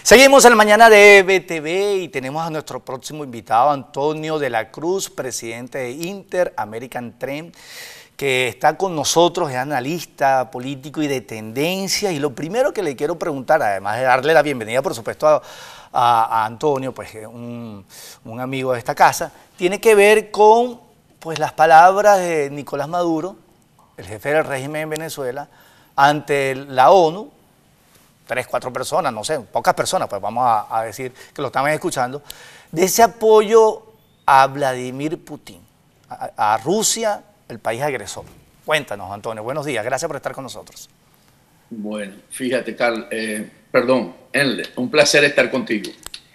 Seguimos en la mañana de EBTV y tenemos a nuestro próximo invitado, Antonio de la Cruz, presidente de Inter-American Trend, que está con nosotros, es analista político y de tendencias. Y lo primero que le quiero preguntar, además de darle la bienvenida, por supuesto, a Antonio, pues un amigo de esta casa, tiene que ver con pues, las palabras de Nicolás Maduro, el jefe del régimen en Venezuela, ante la ONU. 3, 4 personas, no sé, pocas personas, pues vamos a decir que lo estaban escuchando, de ese apoyo a Vladimir Putin, a Rusia, el país agresor. Cuéntanos, Antonio, buenos días, gracias por estar con nosotros. Bueno, fíjate, Enle, un placer estar contigo.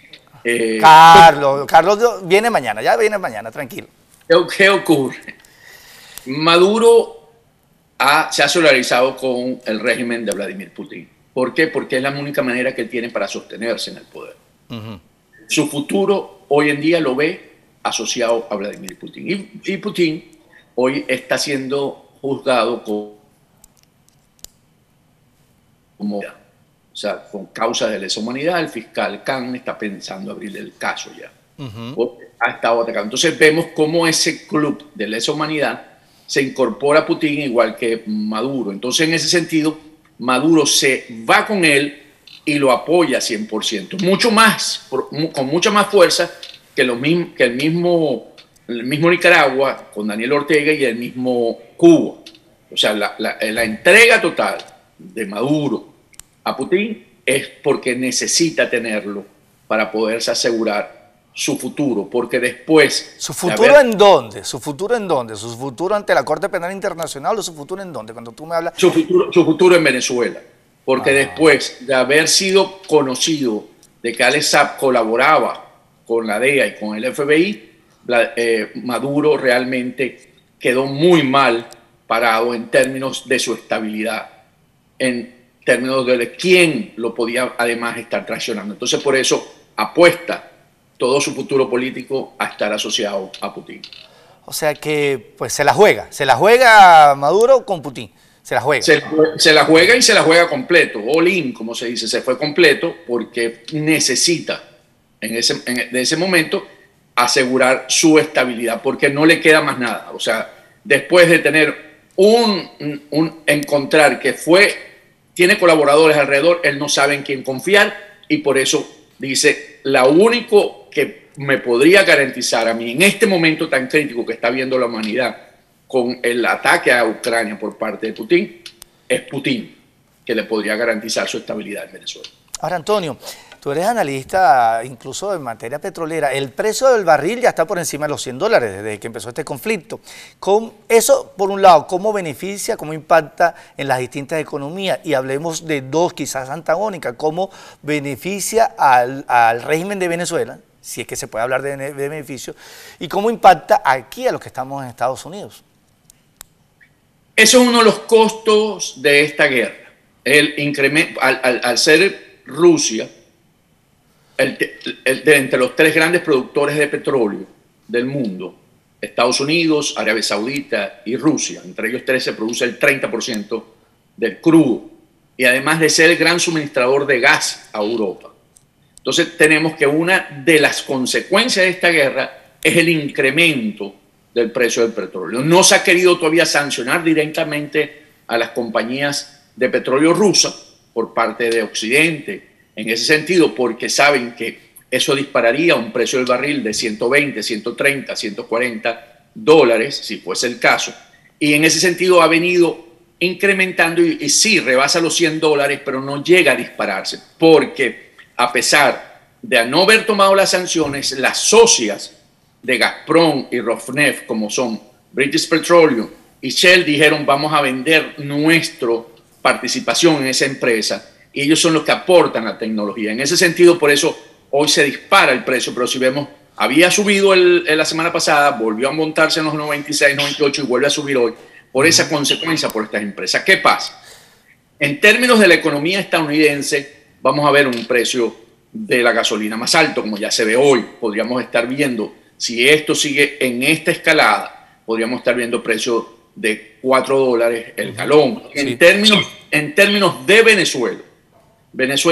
Carlos viene mañana, ya viene mañana, tranquilo. ¿Qué ocurre? Maduro se ha solidarizado con el régimen de Vladimir Putin. ¿Por qué? Porque es la única manera que él tiene para sostenerse en el poder. Su futuro hoy en día lo ve asociado a Vladimir Putin. Y Putin hoy está siendo juzgado con causas de lesa humanidad. El fiscal Khan está pensando abrir el caso ya. Ha estado atacado. Entonces vemos cómo ese club de lesa humanidad se incorpora a Putin igual que Maduro. Entonces en ese sentido Maduro se va con él y lo apoya 100%, mucho más, con mucha más fuerza que el mismo Nicaragua con Daniel Ortega y el mismo Cuba. O sea, la entrega total de Maduro a Putin es porque necesita tenerlo para poderse asegurar su futuro, porque después... ¿Su futuro en dónde? ¿Su futuro en dónde? ¿Su futuro ante la Corte Penal Internacional o su futuro en dónde? Cuando tú me hablas... Su futuro en Venezuela, porque después de haber sido conocido de que Alex Saab colaboraba con la DEA y con el FBI, Maduro realmente quedó muy mal parado en términos de su estabilidad, en términos de quién lo podía además estar traicionando. Entonces por eso apuesta todo su futuro político a estar asociado a Putin. O sea que pues se la juega Maduro con Putin, se la juega. Se la juega y se la juega completo, all in, como se dice, se fue completo porque necesita de ese momento asegurar su estabilidad, porque no le queda más nada. O sea, después de tener encontrar que tiene colaboradores alrededor, él no sabe en quién confiar y por eso dice, la único que me podría garantizar a mí en este momento tan crítico que está viendo la humanidad con el ataque a Ucrania por parte de Putin, es Putin, que le podría garantizar su estabilidad en Venezuela. Ahora, Antonio, tú eres analista incluso en materia petrolera. El precio del barril ya está por encima de los $100 desde que empezó este conflicto. Con eso, por un lado, ¿cómo beneficia, cómo impacta en las distintas economías? Y hablemos de dos quizás antagónicas. ¿Cómo beneficia al régimen de Venezuela, si es que se puede hablar de beneficio? ¿Y cómo impacta aquí a los que estamos en Estados Unidos? Eso es uno de los costos de esta guerra. El incremento, al ser Rusia, entre los 3 grandes productores de petróleo del mundo, Estados Unidos, Arabia Saudita y Rusia, entre ellos 3 se produce el 30% del crudo, y además de ser el gran suministrador de gas a Europa. Entonces tenemos que una de las consecuencias de esta guerra es el incremento del precio del petróleo. No se ha querido todavía sancionar directamente a las compañías de petróleo rusas por parte de Occidente, en ese sentido, porque saben que eso dispararía un precio del barril de 120, 130, 140 dólares, si fuese el caso. Y en ese sentido ha venido incrementando y sí, rebasa los $100, pero no llega a dispararse, porque a pesar de no haber tomado las sanciones, las socias de Gazprom y Rosneft, como son British Petroleum y Shell, dijeron vamos a vender nuestra participación en esa empresa, y ellos son los que aportan la tecnología. En ese sentido, por eso hoy se dispara el precio, pero si vemos, había subido la semana pasada, volvió a montarse en los 96, 98 y vuelve a subir hoy, por esa consecuencia por estas empresas. ¿Qué pasa? En términos de la economía estadounidense, vamos a ver un precio de la gasolina más alto, como ya se ve hoy. Podríamos estar viendo, si esto sigue en esta escalada, podríamos estar viendo precios de $4 el galón. Sí. En términos de Venezuela,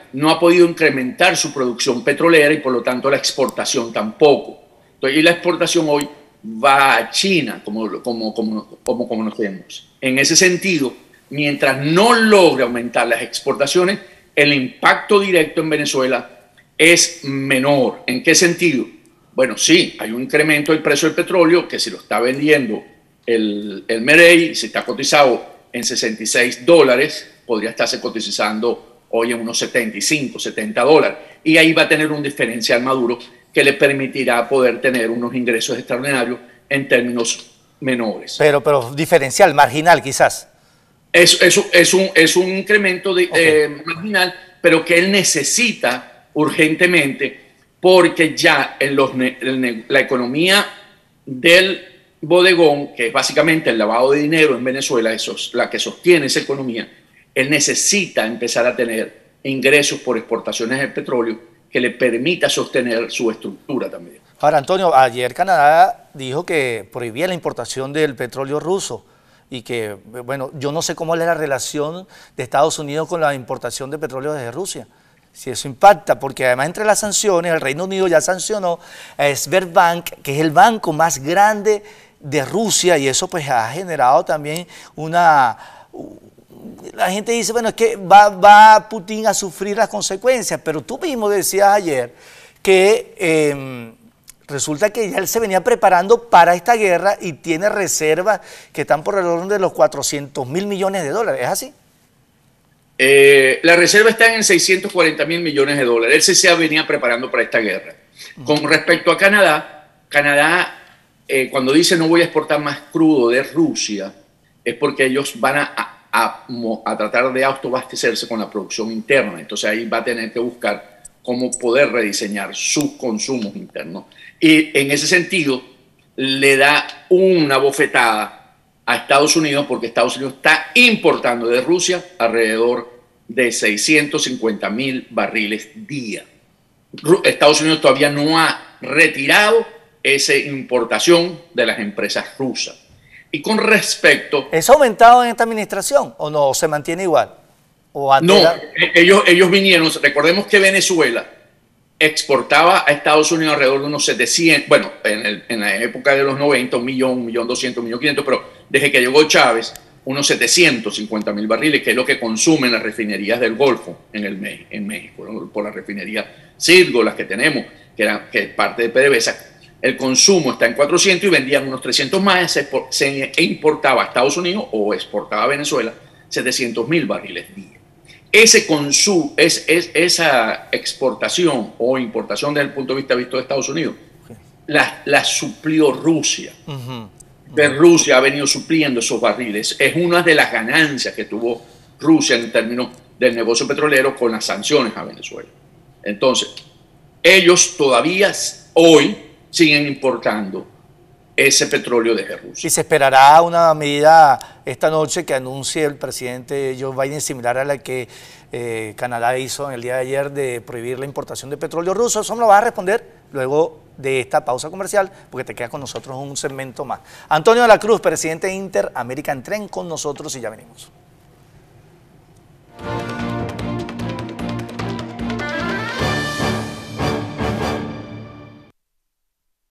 no ha podido incrementar su producción petrolera y por lo tanto la exportación tampoco. Entonces, y la exportación hoy va a China, como conocemos. En ese sentido, mientras no logre aumentar las exportaciones, el impacto directo en Venezuela es menor. ¿En qué sentido? Bueno, sí, hay un incremento del precio del petróleo que si lo está vendiendo el Merey, si está cotizado en $66, podría estarse cotizando hoy en unos 75, $70. Y ahí va a tener un diferencial Maduro que le permitirá poder tener unos ingresos extraordinarios en términos menores. Pero diferencial, marginal quizás. Es un incremento marginal, pero que él necesita urgentemente porque ya en la economía del bodegón, que es básicamente el lavado de dinero en Venezuela, eso es la que sostiene esa economía, él necesita empezar a tener ingresos por exportaciones de petróleo que le permita sostener su estructura también. Ahora, Antonio, ayer Canadá dijo que prohibía la importación del petróleo ruso y que, bueno, yo no sé cómo es la relación de Estados Unidos con la importación de petróleo desde Rusia. Si eso impacta, porque además entre las sanciones, el Reino Unido ya sancionó a Sberbank, que es el banco más grande de Rusia, y eso pues ha generado también una... La gente dice, bueno, es que va Putin a sufrir las consecuencias, pero tú mismo decías ayer que resulta que ya él se venía preparando para esta guerra y tiene reservas que están por alrededor de los $400.000 millones, ¿es así? La reserva está en $640.000 millones. Él se venía preparando para esta guerra. Con respecto a Canadá, cuando dice no voy a exportar más crudo de Rusia, es porque ellos van a tratar de autoabastecerse con la producción interna. Entonces ahí va a tener que buscar cómo poder rediseñar sus consumos internos. Y en ese sentido le da una bofetada a Estados Unidos, porque Estados Unidos está importando de Rusia alrededor de 650.000 barriles día. Estados Unidos todavía no ha retirado esa importación de las empresas rusas. Y con respecto... ¿Eso ha aumentado en esta administración o no? ¿O se mantiene igual? ¿O no, ellos vinieron, recordemos que Venezuela exportaba a Estados Unidos alrededor de unos 700, bueno, en la época de los 90, 1.200.000, 1.500.000, pero desde que llegó Chávez, unos 750.000 barriles, que es lo que consumen las refinerías del Golfo en México, por la refinería Citgo, las que tenemos, que es parte de PDVSA. El consumo está en 400 y vendían unos 300 más, se importaba a Estados Unidos o exportaba a Venezuela 700.000 barriles día. Ese consumo, esa exportación o importación desde el punto de vista visto de Estados Unidos, la suplió Rusia. Rusia ha venido supliendo esos barriles. Es una de las ganancias que tuvo Rusia en términos del negocio petrolero con las sanciones a Venezuela. Entonces, ellos todavía hoy siguen importando ese petróleo desde Rusia. ¿Y se esperará una medida esta noche que anuncie el presidente Joe Biden similar a la que Canadá hizo en el día de ayer de prohibir la importación de petróleo ruso? Eso me lo vas a responder luego de esta pausa comercial, porque te quedas con nosotros un segmento más. Antonio de la Cruz, presidente de Inter American Trend, con nosotros y ya venimos.